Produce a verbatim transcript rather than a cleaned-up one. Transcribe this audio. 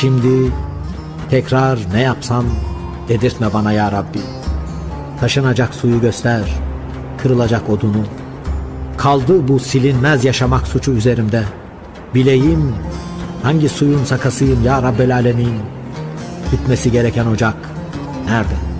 şimdi tekrar ne yapsam dedirtme bana ya Rabbi. Taşınacak suyu göster, kırılacak odunu. Kaldı bu silinmez yaşamak suçu üzerimde. Bileyim hangi suyun sakasıyım ya Rabbel Alemin. Bitmesi gereken ocak nerede?